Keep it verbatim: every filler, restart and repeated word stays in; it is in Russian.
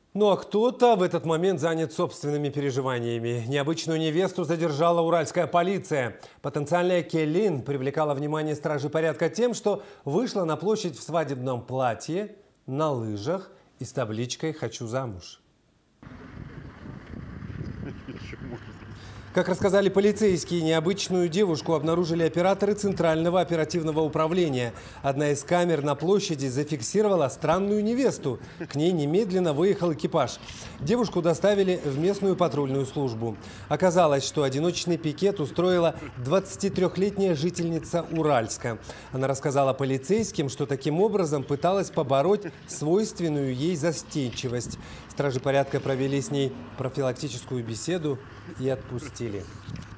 Ну а кто-то в этот момент занят собственными переживаниями. Необычную невесту задержала уральская полиция. Потенциальная Келин привлекала внимание стражи порядка тем, что вышла на площадь в свадебном платье, на лыжах и с табличкой «Хочу замуж». Как рассказали полицейские, необычную девушку обнаружили операторы Центрального оперативного управления. Одна из камер на площади зафиксировала странную невесту. К ней немедленно выехал экипаж. Девушку доставили в местную патрульную службу. Оказалось, что одиночный пикет устроила двадцатитрёхлетняя жительница Уральска. Она рассказала полицейским, что таким образом пыталась побороть свойственную ей застенчивость. Стражи порядка провели с ней профилактическую беседу и отпустили.